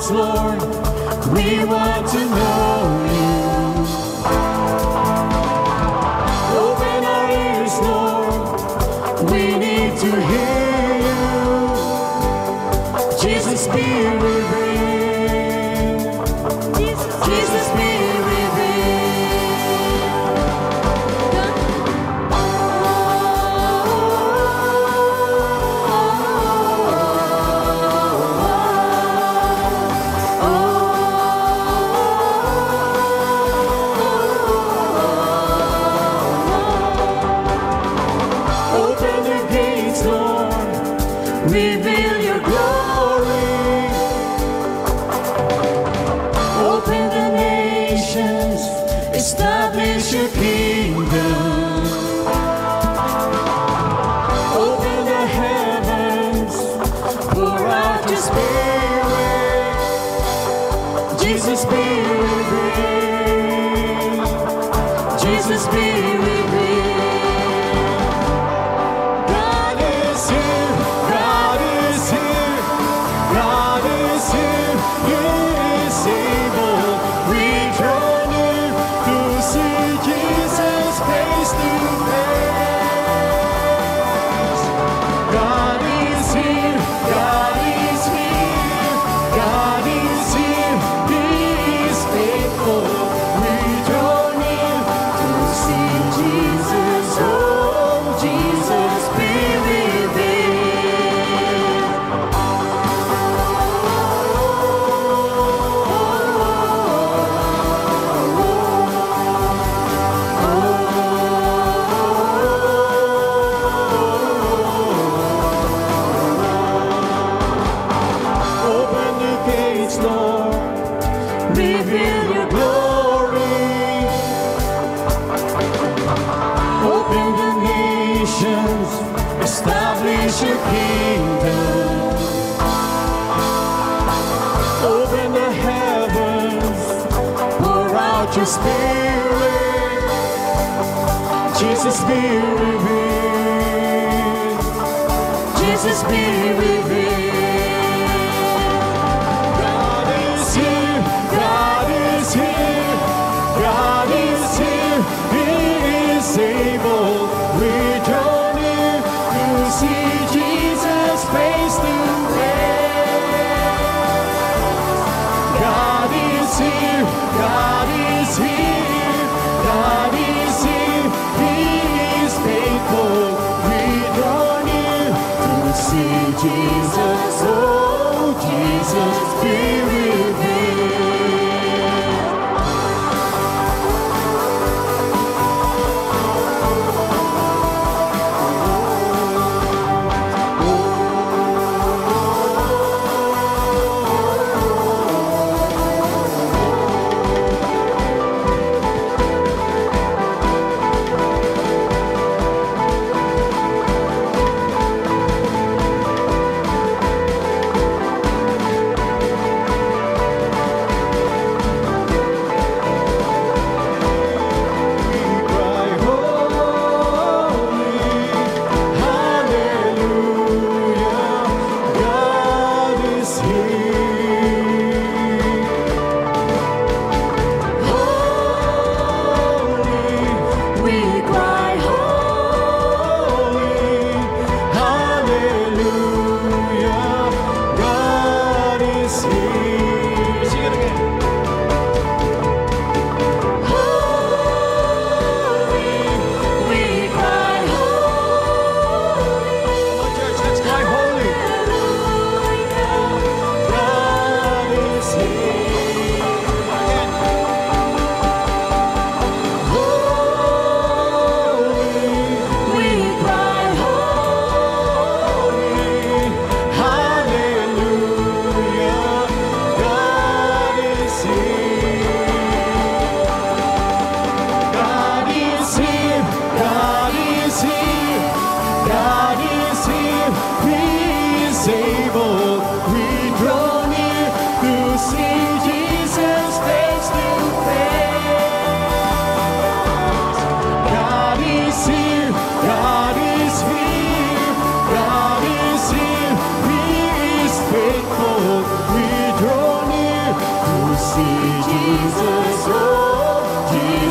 Lord, we want to know you. Open our ears, Lord, we need to hear you. Jesus, be revealed. Jesus, be reveal your glory. Open the nations, establish your kingdom. Open the heavens, pour out your spirit. Jesus, be revealed. Jesus, be revealed. Establish your kingdom. Open the heavens, pour out your spirit. Jesus, be revealed. Jesus, be revealed. God is here, God is here, God is here, He is able. We join in to see Jesus face to face. God is here, God is here, God is here, He is faithful. We join in to see Jesus, oh Jesus, be revealed.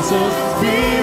Jesus, be